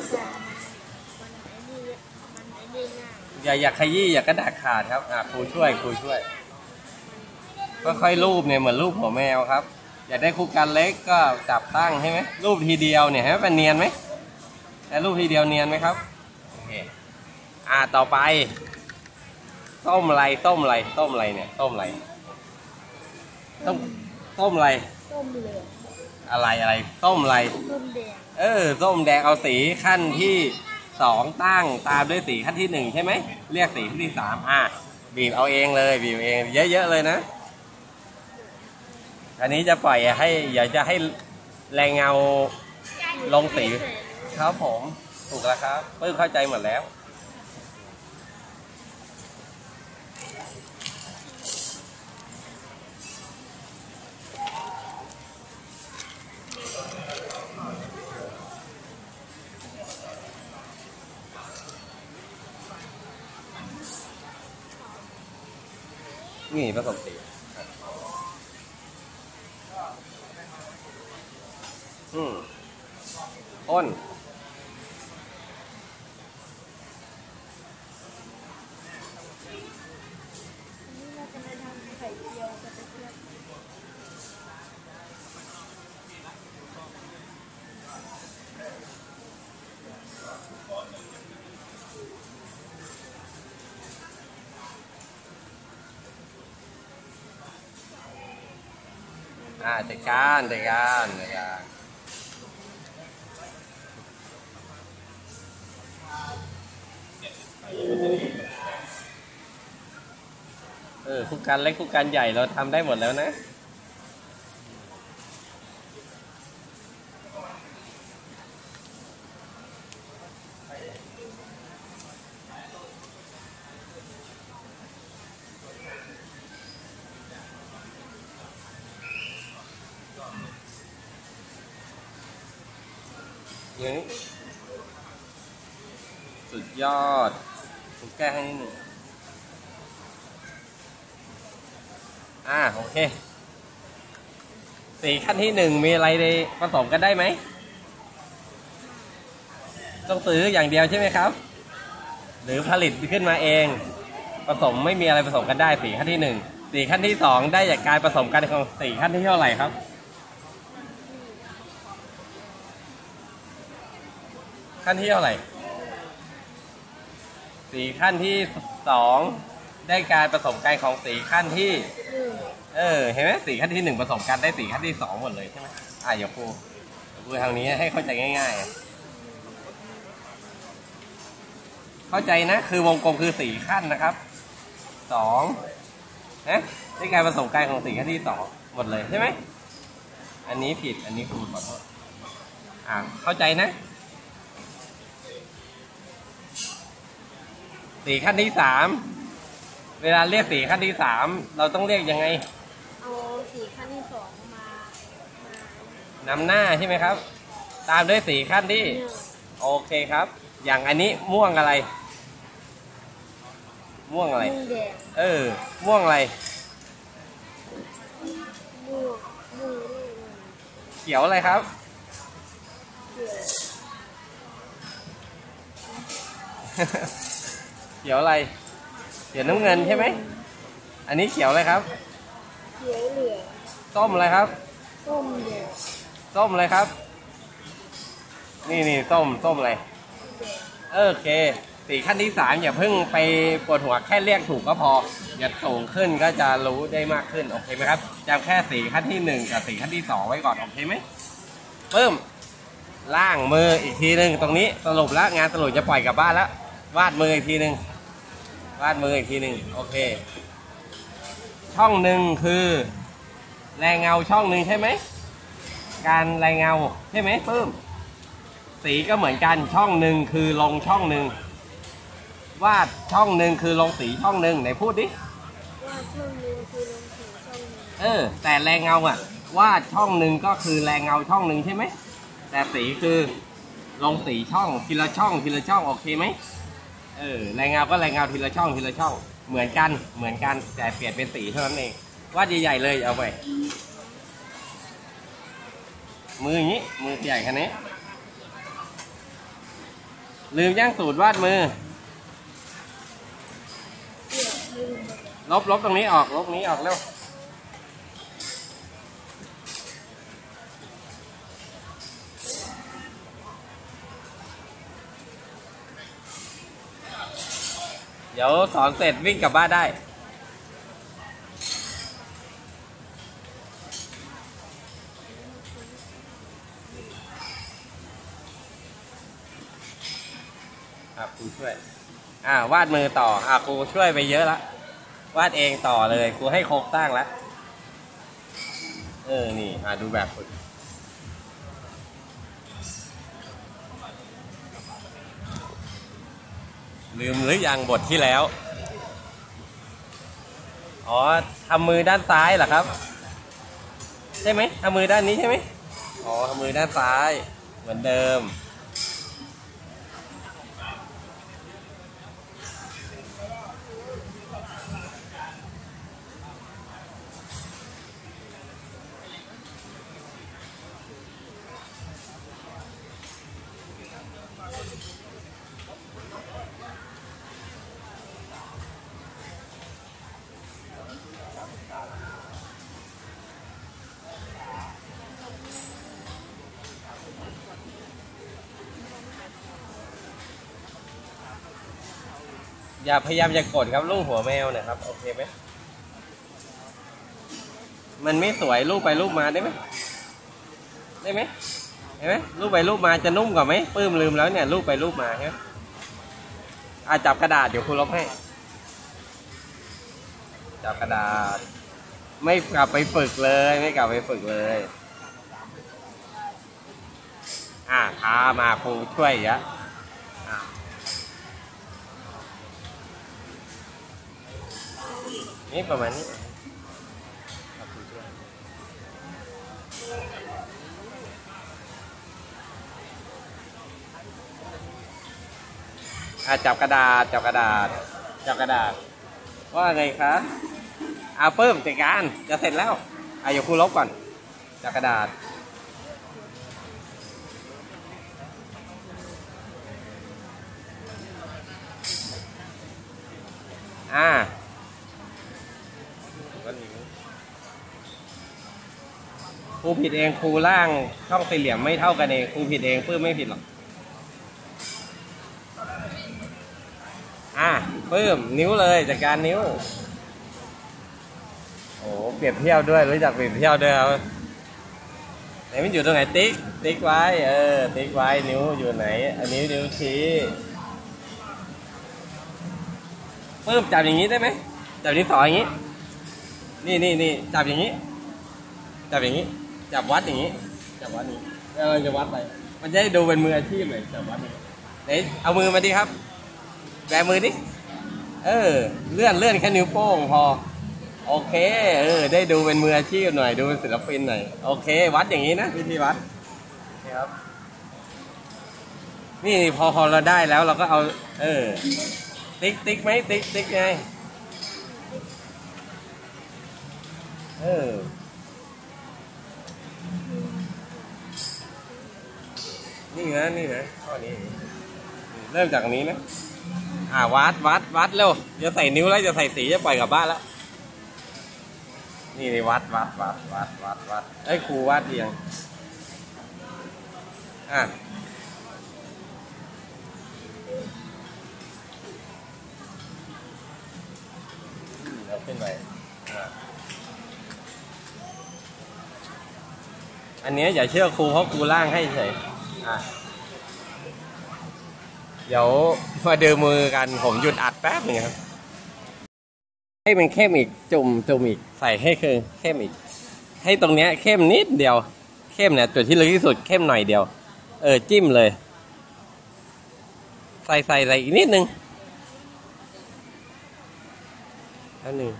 อย่าอย่าขยี้อย่ากระดาษขาดครับอ่ะครูช่วยครูช่วยก็ค่อยรูปเนี่ยเหมือนรูปหัวแมวครับอยากได้คู่กันเล็กก็จับตั้งใช่ไหมรูปทีเดียวเนี่ยให้มันเนียนไหมแต่รูปทีเดียวเนียนไหมครับโอเคอ่าต่อไปต้มอะไรต้มอะไรต้มอะไรเนี่ยต้มอะไรต้มต้มอะไรต้มเหลืองอะไรอะไรต้มอะไรต้มแดงเออต้มแดงเอาสีขั้นที่สองตั้งตามด้วยสีขั้นที่หนึ่งใช่ไหมเรียกสีขั้นที่สามอ่ะบีบเอาเองเลยบีบเองเยอะๆเลยนะอันนี้จะปล่อยให้อยากจะให้แรงเงาลงสีครับผมถูกแล้วครับเพิ่งเข้าใจหมดแล้วนี่ผสมสีอืมอ้นอ่าจัดการจัดการจัดการเออคู่กันเล็กคู่กันใหญ่เราทำได้หมดแล้วนะอย่างนี้สุดยอดผมแก้ให้นิดหนึ่งอ่าโอเคสีขั้นที่หนึ่งมีอะไรในผสมกันได้ไหมต้องซื้ออย่างเดียวใช่ไหมครับหรือผลิตขึ้นมาเองผสมไม่มีอะไรผสมกันได้สีขั้นที่หนึ่งสีขั้นที่สองได้จากการผสมกันของสีขั้นที่เท่าไหร่ครับขั้นที่เท่าไหร่สีขั้นที่สองได้การผสมกันของสีขั้นที่เออเห็นไหมสีขั้นที่หนึ่งผสมกันได้สีขั้นที่สองหมดเลยใช่ไหมอ่ะอย่าพูดพูดทางนี้ให้เข้าใจง่ายๆเข้าใจนะคือวงกลมคือสี่ขั้นนะครับสองนะได้การผสมกันของสีขั้นที่สองหมดเลยใช่ไหมอันนี้ผิดอันนี้ครูขอโทษอ่ะเข้าใจนะสีขั้นที่สามเวลาเรียกสีขั้นที่สามเราต้องเรียกยังไงเอาสีขั้นที่สองมานำหน้าใช่ไหมครับตามด้วยสีขั้นที่โอเคครับอย่างอันนี้ม่วงอะไรม่วงอะไรเออม่วงอะไรเขียวอะไรครับเขียวอะไรเขียวน้ำเงินใช่ไหมอันนี้เขียวเลยครับเขียวเหลืองส้มอะไรครับส้มเหลืองส้มอะไรครับ นี่นี่ส้มส้มอะไรโอเคสีขั้นที่สามอย่าเพิ่งไปปวดหัวแค่เรียกถูกก็พออย่าสูงขึ้นก็จะรู้ได้มากขึ้นโอเคไหมครับจำแค่สีขั้นที่หนึ่งกับสีขั้นที่สองไว้ก่อนโอเคไหมเพิ่มล่างมืออีกทีหนึ่งตรงนี้สรุปแล้วงานสรุปจะปล่อยกลับบ้านแล้ววาดมืออีกทีหนึ่งวาดมืออีกทีหนึ่งโอเคช่องหนึ่งคือแรงเงาช่องหนึ่งใช่ไหมการแรงเงาใช่ไหมเพิ่มสีก็เหมือนกันช่องหนึ่งคือลงช่องหนึ่งวาดช่องหนึ่งคือลงสีช่องหนึ่งไหนพูดดิวาดช่องหนึ่งคือลงสีช่องหนึ่งเออแต่แรงเงาอะวาดช่องหนึ่งก็คือแรงเงาช่องหนึ่งใช่ไหมแต่สีคือลงสีช่องทีละช่องทีละช่องโอเคไหมเออแรงเงาก็แรงเงาทีละช่องทีละช่องเหมือนกันเหมือนกันแต่เปลี่ยนเป็นสีเท่านั้นเองวาดใหญ่ๆเลยเอาไปมืออย่างนี้มือใหญ่ขนาดนี้ลืมย่างสูตรวาดมือลบลบตรงนี้ออกลบนี้ออกเร็วเดี๋ยวสอนเสร็จวิ่งกลับบ้านได้ครูช่วยอ่าวาดมือต่ออ่าครูช่วยไปเยอะละวาดเองต่อเลยครูให้โครงสร้างแล้วเออนี่อ่าดูแบบฝึกลืมหรือยังบทที่แล้วอ๋อทำมือด้านซ้ายเหรอครับใช่ไหมทำมือด้านนี้ใช่ไหมอ๋อทำมือด้านซ้ายเหมือนเดิมอย่าพยายามจะกดครับลูกหัวแมวนะครับโอเคไหมมันไม่สวยลูกไปลูกมาได้ไหมได้ไหมเห็นไหมลูกไปลูกมาจะนุ่มกว่าไหมปื้มลืมแล้วเนี่ยลูกไปลูกมาใช่ไหมอ่ะจับกระดาษเดี๋ยวครูลบให้จับกระดาษไม่กลับไปฝึกเลยไม่กลับไปฝึกเลยอ่ะทามาครูช่วยอ่ะนี่ประมาณนี้อ่ะจับกระดาษจับกระดาษจับกระดาษว่าไงคะอ่ะเพิ่มจัดการจะเสร็จแล้วอ่ะเดี๋ยวครูลบก่อนจับกระดาษอ่ะครูผิดเองครูล่างช่องสี่เหลี่ยมไม่เท่ากันเองครูผิดเองปื้มไม่ผิดหรอกอ่ะปื้มนิ้วเลยจัดการนิ้วโอ้เปรียบเทียบด้วยรู้จักเปรียบเทียบด้วยครับไหนมันอยู่ตรงไหนติ๊กติ๊กไว้เออติ๊กไว้นิ้วอยู่ไหนอันนี้นิ้วชี้ปื้มจับอย่างนี้ได้ไหมจับนิ้วสองอย่างนี้นี่นี่นี่จับอย่างนี้จับอย่างนี้จับวัดอย่างนี้จับวัดนี้เออจะวัดไปมันจะได้ดูเป็นมืออาชีพเลยจับวัดนี้เดี๋ยวเอามือมาดิครับแบมือดิเออเลื่อนเลื่อนแค่นิ้วโป้งพอโอเคเออได้ดูเป็นมืออาชีพหน่อยดูเป็นศิลปินหน่อยโอเควัดอย่างนี้นะวิธีวัดนี่ครับนี่พอพอเราได้แล้วเราก็เอาเออติ๊กติ๊กไหมติ๊กติ๊กไงเออนี่นะนี่นะข้อนี้เริ่มจากนี้นะอ่าวัดวัดวัดเร็วจะใส่นิ้วแล้วจะใส่สีจะปล่อยกลับบ้านแล้วนี่นี่วัดวัดวัดวัดวัดวัดเอ้ยครูวัดเอียงอ่ะแล้วขึ้นไปอ่ะอันนี้อย่าเชื่อครูเพราะครูล่างให้เฉยอ่ะเดี๋ยวมาดูมือกันผมหยุดอัดแป๊บนึงครับให้มันเข้มอีกจุ่มจุ่มอีกใส่ให้คือเข้มอีกให้ตรงเนี้ยเข้มนิดเดียวเข้มเนี่ยจุดที่ลึกที่สุดเข้มหน่อยเดียวเออจิ้มเลยใส่ใส่อะไรอีกนิดนึงอันหนึ่ง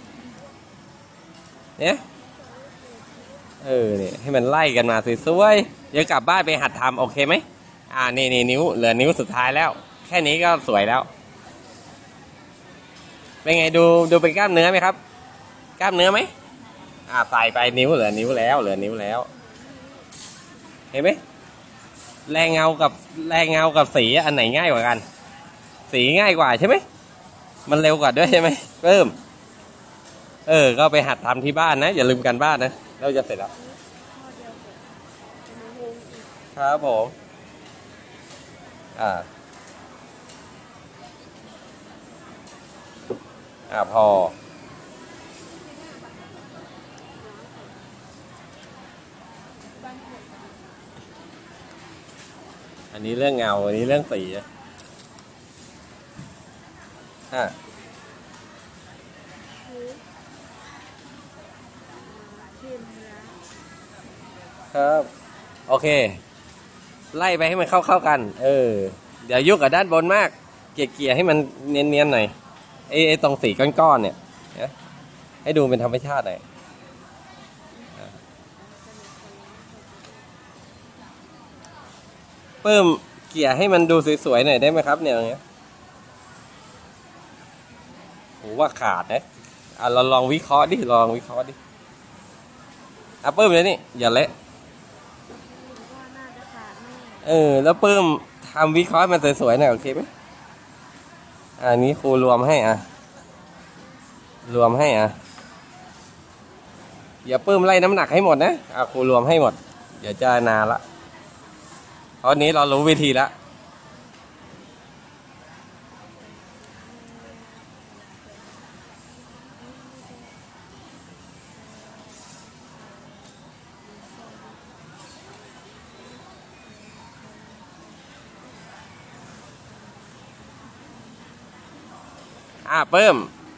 เนี่ยเออเนี่ยให้มันไล่กันมาสวยๆเดี๋ยวกลับบ้านไปหัดทำโอเคไหมอ่านี่นี่นิ้วเหลือนิ้วสุดท้ายแล้วแค่นี้ก็สวยแล้วเป็นไงดูดูเป็นกล้ามเนื้อไหมครับกล้ามเนื้อไหมอ่าใส่ไปนิ้วเหลือนิ้วแล้วเหลือนิ้วแล้วเห็นไหมแรงเงากับแรงเงากับสีอันไหนง่ายกว่ากันสีง่ายกว่าใช่ไหมมันเร็วกว่าด้วยใช่ไหมเพิ่มเออก็ไปหัดทำที่บ้านนะอย่าลืมกันบ้านนะเราจะเสร็จแล้วครับผมอ่าอ่าพออันนี้เรื่องเงาอันนี้เรื่องสีอ่ะครับโอเคไล่ไปให้มันเข้าๆกันเออเดี๋ยวยุกกับด้านบนมากเกลี่ยๆให้มันเนียนๆหน่อยไอ้ไอ้ตรงสีก้อนๆเนี่ยให้ดูเป็นธรรมชาติหน่อยเพิ่มเกลี่ยให้มันดูสวยๆหน่อยได้ไหมครับเนี่ยอย่างเงี้ยโหว่าขาดนะอ่ะเราลองวิเคราะห์ดิลองวิเคราะห์ดิอ่ะเพิ่มเลยนี่อย่าเละเออแล้วเพิ่มทำวิเคราะห์มันสวยๆหน่อยโอเคไหมอันนี้ครูรวมให้อ่ะรวมให้อ่ะอย่าเพิ่มไล่น้ำหนักให้หมดนะอ่ะครูรวมให้หมดเดี๋ยวจะนานละเพราะนี้เรารู้วิธีแล้วอ่ะเพิ่ม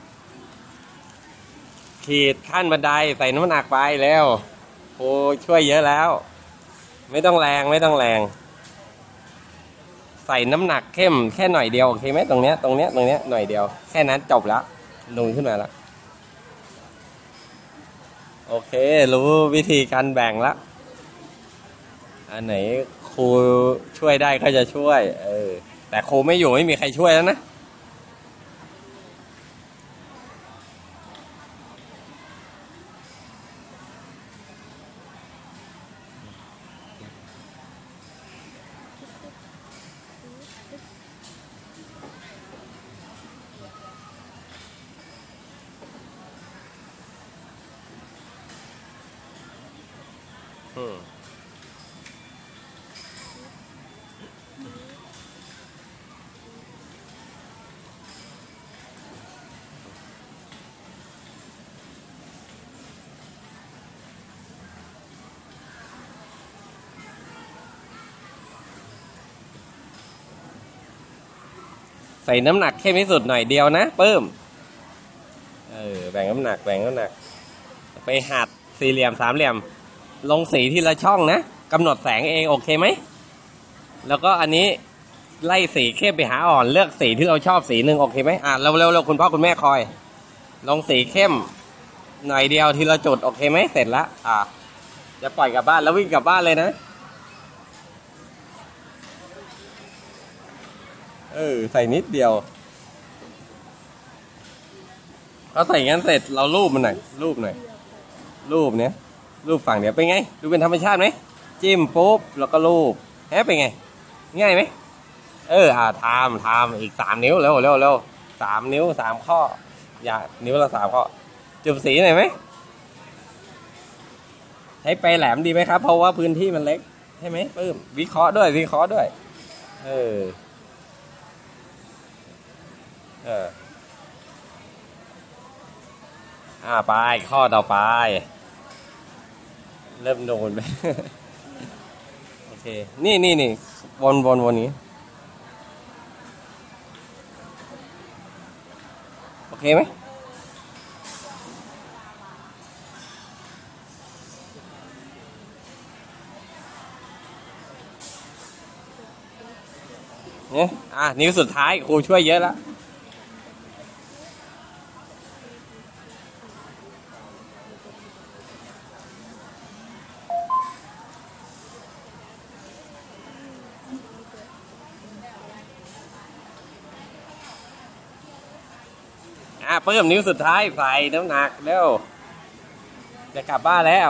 ขีดขั้นบันไดใส่น้ำหนักไปแล้วโอ้ช่วยเยอะแล้วไม่ต้องแรงไม่ต้องแรงใส่น้ำหนักเข้มแค่หน่อยเดียวโอเคไหมตรงเนี้ยตรงเนี้ยตรงเนี้ยหน่อยเดียวแค่นั้นจบแล้วนูนขึ้นมาแล้วโอเครู้วิธีการแบ่งแล้วอันไหนครูช่วยได้ก็จะช่วยเออแต่ครูไม่อยู่ไม่มีใครช่วยแล้วนะใส่น้ำหนักเข้มที่สุดหน่อยเดียวนะเพิ่มเออแบ่งน้ำหนักแบ่งน้ำหนักไปหัดสี่เหลี่ยมสามเหลี่ยมลงสีทีละช่องนะกำหนดแสงเองโอเคไหมแล้วก็อันนี้ไล่สีเข้มไปหาอ่อนเลือกสีที่เราชอบสีหนึ่งโอเคไหมอ่ะเร็วเร็วเร็วคุณพ่อคุณแม่คอยลงสีเข้มหน่อยเดียวทีละจุดโอเคไหมเสร็จแล้วอ่ะจะปล่อยกลับบ้านแล้ววิ่งกลับบ้านเลยนะเออใส่นิดเดียวเราใส่งั้นเสร็จเรารูปมันหน่อยรูปหน่อยรูปเนี้ยรูปฝั่งเดียวเป็นไงดูเป็นธรรมชาติไหมจิ้มปุ๊บแล้วก็รูปแฮะเป็นไงง่ายไหมเอออ่าทำทำอีกสามนิ้วเร็วเร็วเร็วสามนิ้วสามข้ออย่านิ้วละสามข้อจุ่มสีหน่อยไหมช้ไปแหลมดีไหมครับเพราะว่าพื้นที่มันเล็กใช่ไหมปื้มวิเคราะห์ด้วยวิเคราะห์ด้วยเออเอออ่าไปข้อต่อไปเริ่มโดนไป โอเคนี่นี่นี่วนวนวนนี้โอเคไหมเนี่ยอ่ะนิ้วสุดท้ายครูช่วยเยอะแล้วอ่ะเพิ่มนิ้วสุดท้ายใส่น้ำหนักเร็วจะกลับบ้านแล้ว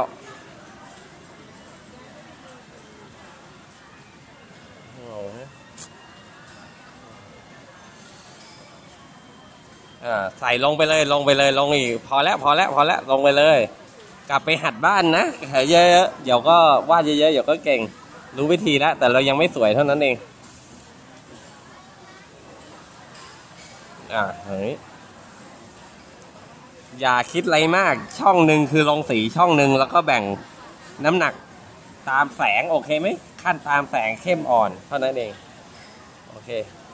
ใส่ลงไปเลยลงไปเลยลงอีกพอแล้วพอแล้วพอแล้วลงไปเลยกลับไปหัดบ้านนะเยอะๆเดี๋ยวก็วาดเยอะๆเดี๋ยวก็เก่งรู้วิธีแล้วแต่เรายังไม่สวยเท่านั้นเองอ่าเฮ้ยอย่าคิดอะไรมากช่องหนึ่งคือลงสีช่องหนึ่งแล้วก็แบ่งน้ำหนักตามแสงโอเคไหมขั้นตามแสงเข้มอ่อนเท่านั้นเองโอเค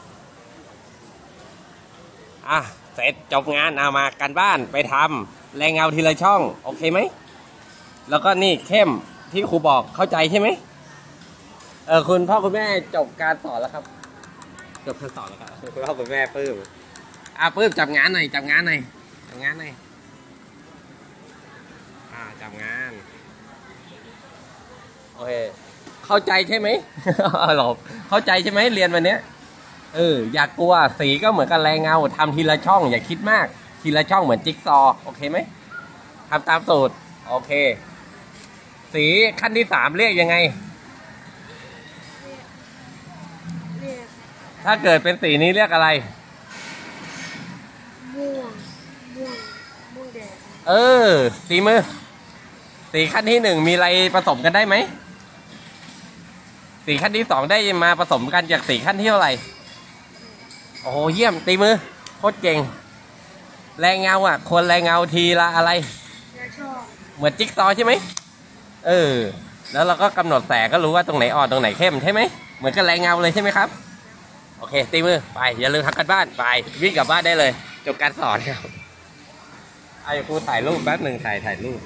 อ่ะเสร็จจบงานเอามากันบ้านไปทำแรงเงาทีละช่องโอเคไหมแล้วก็นี่เข้มที่ครูบอกเข้าใจใช่ไหมเออคุณพ่อคุณแม่จบการสอนแล้วครับจบการสอนแล้วครับคุณพ่อคุณแม่ปลื้มอ่ะปลื้มจับงานหน่อยจับงานหน่อยจับงานหน่อยอ่าจับงานโอเคเข้าใจใช่ไหมหลบเข้าใจใช่ไหมเรียนวันนี้เอออย่ากกลัวสีก็เหมือนกันแรงเงาทำทีละช่องอย่าคิดมากทีละช่องเหมือนจิ๊กซอว์โอเคไหมทำตามสูตรโอเคสีขั้นที่สามเรียกยังไงถ้าเกิดเป็นสีนี้เรียกอะไรม่วงม่วงม่วงแดงเออสีมือสีขั้นที่หนึ่งมีอะไรผสมกันได้ไหมสีขั้นที่สองได้มาผสมกันจากสีขั้นที่เท่าไหร่โอ้โหเยี่ยมตีมือโคตรเก่งแรงเงาอ่ะคนแรงเงาทีละอะไรเหมือนจิ๊กซอว์ใช่ไหมเออแล้วเราก็กำหนดแสงก็รู้ว่าตรงไหนอ่อนตรงไหนเข้มใช่ไหมเหมือนกับแรงเงาเลยใช่ไหมครับโอเคตีมือไปอย่าลืมทำกันบ้านไปวิ่งกลับบ้านได้เลยจบการสอนครับไอ้ครูถ่ายรูปแป๊บหนึ่งถ่ายถ่ายรูป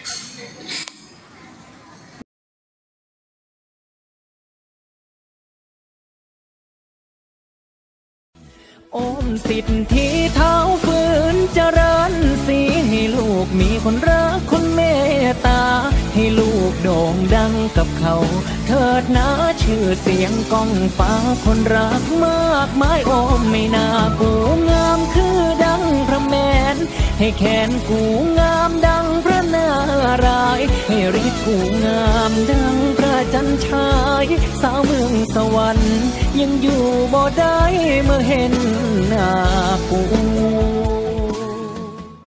โอมสิทธิเท้าฝืนเจริญสีให้ลูกมีคนรักคนเมตตาให้ลูกโด่งดังกับเขาเถิดนะชื่อเสียงก้องฟ้าคนรักมากมายโอมไม่น่ากูงามคือดังพระแมนให้แขนกูงามดังพระนารายณ์ให้ฤทธิ์กูงามดังพระจันทรายสาวเมืองสวรรค์ยังอยู่บ่ได้เมื่อเห็นหน้ากู